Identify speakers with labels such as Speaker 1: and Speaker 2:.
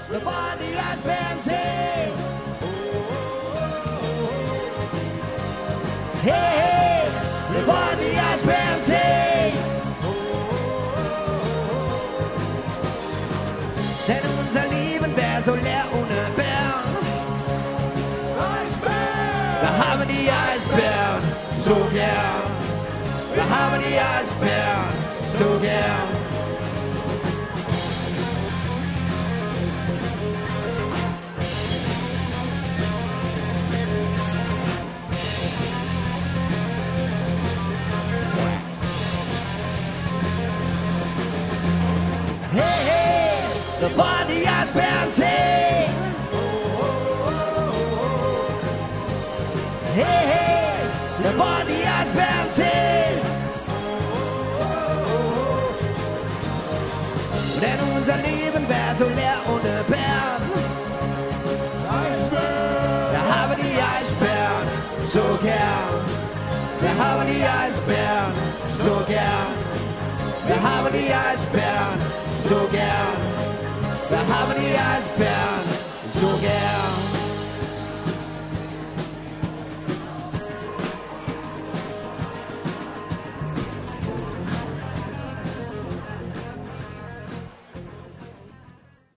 Speaker 1: wir wollen die Eisbären sehen. Hey, hey, wir wollen die Eisbären sehen. Denn unser Leben wäre so leer ohne Bären. Eisbären! Wir haben die Eisbären so gern. Wir haben die Eisbären so gern. Hey, hey, wir wollen die Eisbären sehen. Hey, hey, wir wollen die Eisbären sehen. Denn unser Leben wäre so leer ohne Bären. Eisbären! Wir haben die Eisbären so gern. Wir haben die Eisbären so gern. Wir haben die Eisbären so gern. Wir haben die Eisbären so gern.